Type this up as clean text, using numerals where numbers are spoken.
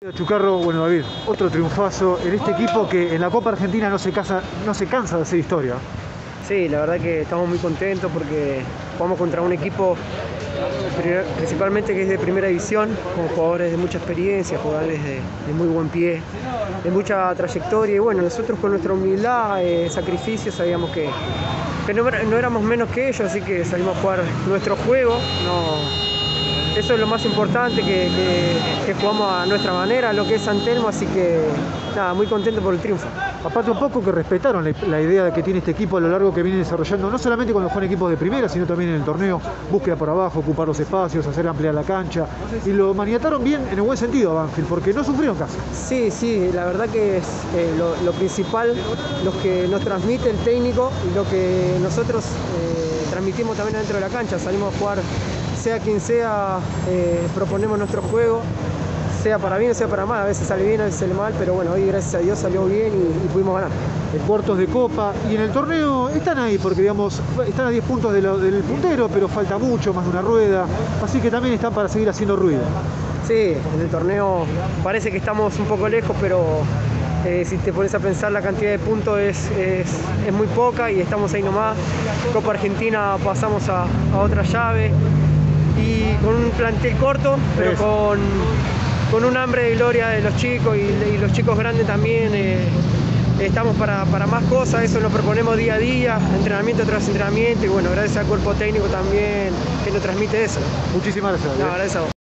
Chucarro, bueno David, otro triunfazo en este equipo que en la Copa Argentina no se cansa de hacer historia. Sí, la verdad que estamos muy contentos porque jugamos contra un equipo principalmente que es de primera división, con jugadores de mucha experiencia, jugadores de muy buen pie, de mucha trayectoria y bueno, nosotros con nuestra humildad, sacrificio, sabíamos que no éramos menos que ellos, así que salimos a jugar nuestro juego. Eso es lo más importante, que jugamos a nuestra manera, lo que es San Telmo, así que nada, muy contento por el triunfo. Aparte un poco que respetaron la idea que tiene este equipo a lo largo que viene desarrollando, no solamente cuando juegan equipos de primera, sino también en el torneo, búsqueda por abajo, ocupar los espacios, hacer ampliar la cancha, y lo maniataron bien en el buen sentido a Banfield, porque no sufrieron casi. Sí, la verdad que es lo principal, lo que nos transmite el técnico y lo que nosotros transmitimos también dentro de la cancha. Salimos a jugar, sea quien sea, proponemos nuestro juego, sea para bien o sea para mal, a veces sale bien, a veces sale mal, pero bueno, hoy gracias a Dios salió bien y pudimos ganar. En cuartos de Copa y en el torneo están ahí, porque digamos, están a 10 puntos del puntero, pero falta mucho, más de una rueda, así que también están para seguir haciendo ruido. Sí, en el torneo parece que estamos un poco lejos, pero si te pones a pensar la cantidad de puntos es muy poca y estamos ahí nomás. Copa Argentina pasamos a otra llave y con un plantel corto, pero con un hambre de gloria de los chicos y los chicos grandes también. Estamos para más cosas, eso nos proponemos día a día, entrenamiento tras entrenamiento y bueno, gracias al cuerpo técnico también que nos transmite eso. Muchísimas gracias. No, gracias a vos.